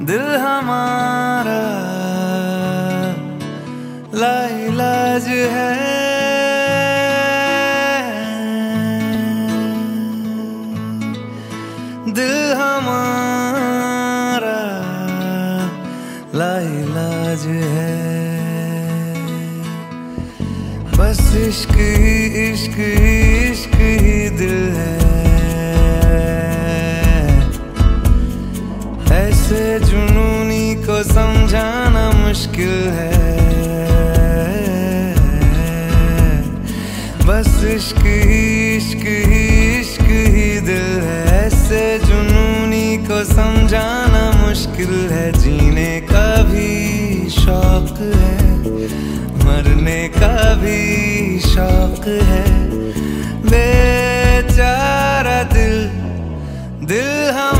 दिल हमारा लाइलाज है। दिल हमारा लाइलाज है। बस इश्क ही इश्क ही इश्क ही दिल है। ऐसे जुनूनी को समझाना मुश्किल है। बस इश्क ही इश्क ही इश्क ही दिल है। ऐसे जुनूनी को समझाना मुश्किल है। जीने का भी शौक है, मरने का भी शौक है। बेचारा दिल, दिल